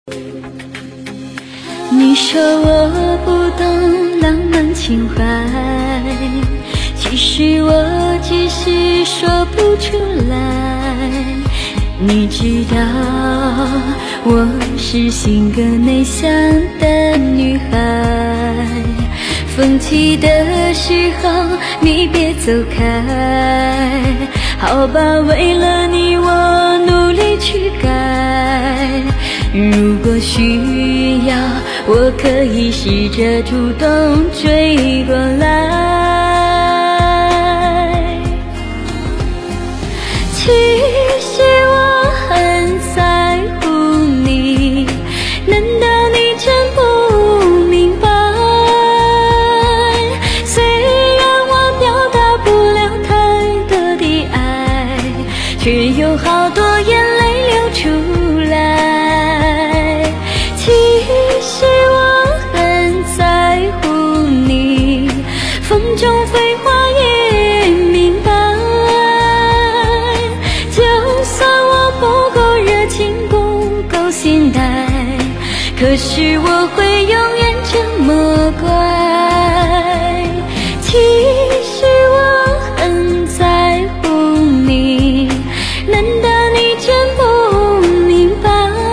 你说我不懂浪漫情怀，其实我只是说不出来。你知道我是性格内向的女孩，风起的时候你别走开，好吧，为了你我努力去改。如果需要，我可以试着主动追过来。其实我很在乎你，难道你真不明白？虽然我表达不了太多的爱，却有好多眼泪流出来。其实我很在乎你，风中飞花也明白。就算我不够热情，不够现代，可是我会永远这么乖。其实我很在乎你，难道你真不明白？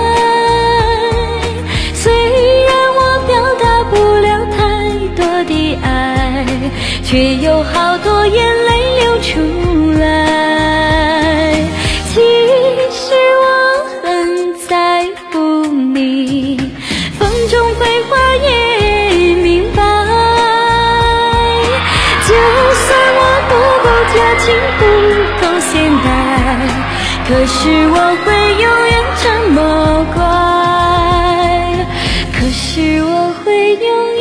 虽然我表达不了太多的爱，却有好多眼泪流出来。其实我很在乎你，风中飞花也明白。就算我不够热情，不够现代，可是我会永远这么乖。可是我会永远